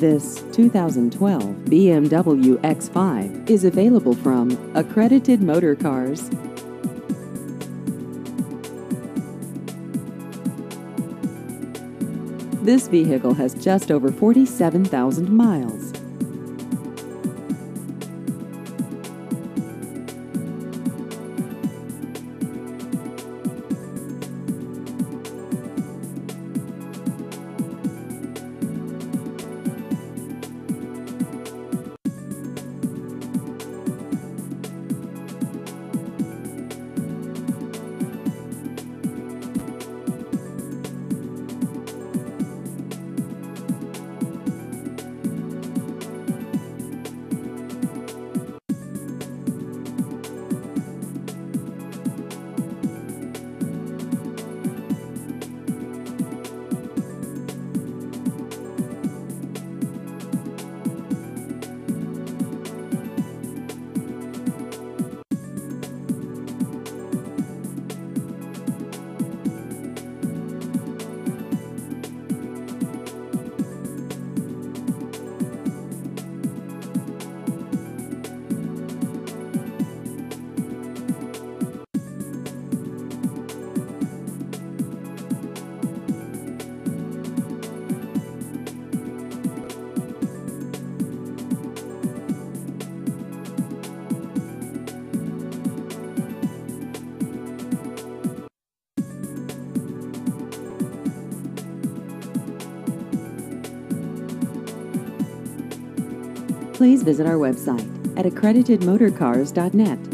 This 2012 BMW X5 is available from Accredited Motor Cars. This vehicle has just over 47,000 miles. Please visit our website at accreditedmotorcars.net.